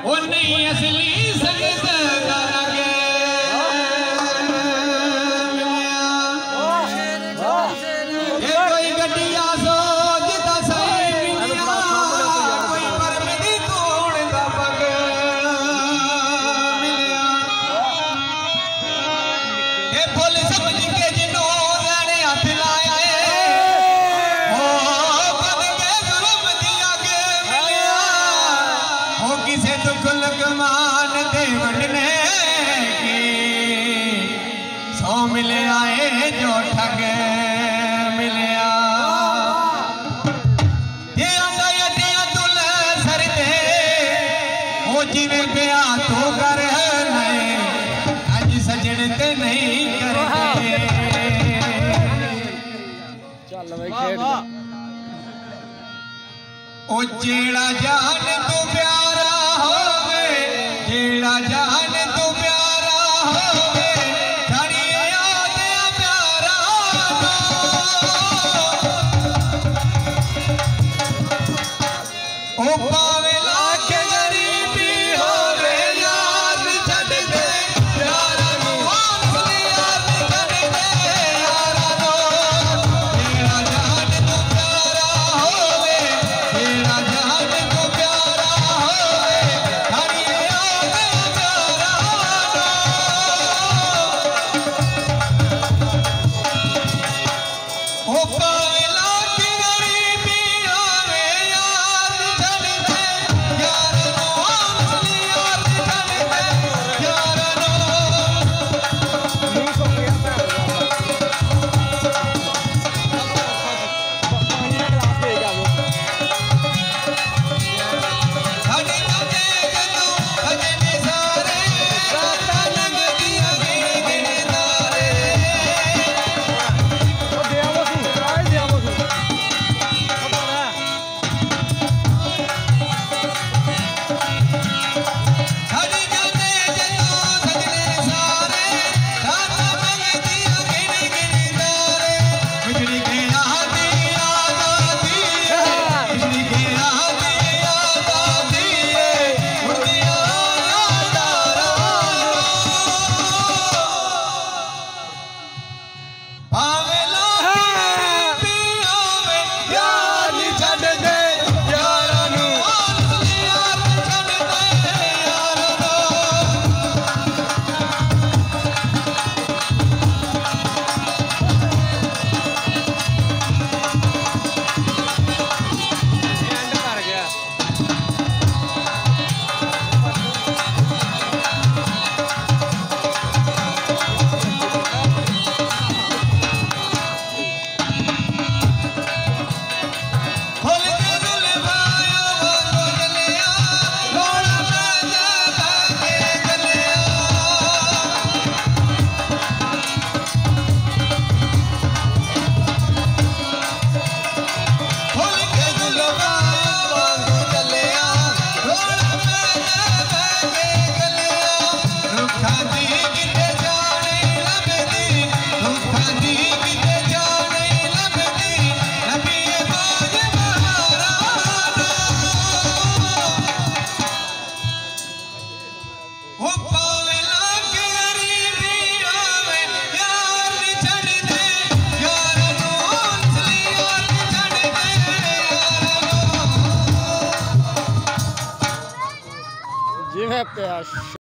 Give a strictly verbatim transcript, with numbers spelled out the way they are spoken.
वो नहीं असली संगत करांगे ये कोई गड्डिया सो जिता सही मिलिया कोई परमदी तोड़ दा पग मिलिया ये फुल समझ के जिन्हों लैने हाथ लाया हो बद के जुल्म दिया के मिलिया हो किसे दुख लगमान दे वंडने की सौ मिले आए जो ठग मिलिया ये आंदा यदिया तुल सर दे हो जिवे पिया तू कर नहीं अज सजन ते नहीं करते चल भाई खेड़ ओ जेड़ा जान तू प्यारा होवे जेड़ा जान तू प्यारा होवे धड़िए आदे प्यारा ओ पावे लाख गरीबी होवे याद छड़ दे यारा नु असली याद छड़ दे यारा नो जेड़ा जान तू प्यारा होवे जेड़ा जान तू प्यारा होवे धड़िए आदे प्यारा ओ पावे लाख गरीबी होवे याद छड़ दे यारा नो असली याद छड़ दे यारा नो साडे नाते जदू भजन सारे राता लंघदियां गिण गिण तारे साडे नाते जदू सजने सारे राता लंघदियां गिण गिण तारे बिजली के आती याद आती है बिजली के आती याद आती है उड़दियां यादां भावे लाख गरीबी होवे याद छड़ दे यारा नु असली याद छड़ दे यारा नो खोल के जुल्फाया वांगू जलिया रोड़ा में जाके गलिया खोल के जुल्फाया वांगू जलिया रोड़ा में जाके गलिया रुखा दी किते जाने लगदी रुखा दी किते जाने लगदी नबीए बाज बहारा वो पावे लाख गरीबी होवे याद छड़ दे यारा नु असली याद छड़ दे यारा नो जी है प्यास।